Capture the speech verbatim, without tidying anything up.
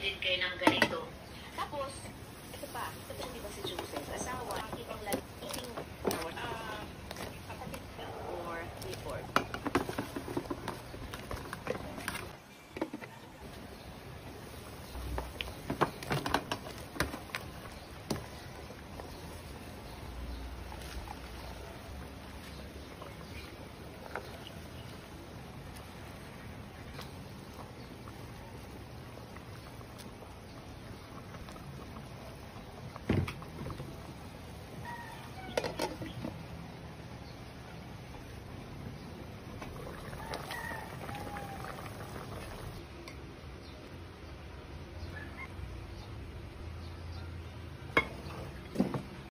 din kayo ng ganito. Tapos, ito pa, ito pa, di ba si Joseph, asawa, ibang lalaking, ah, kapatid ka, or report.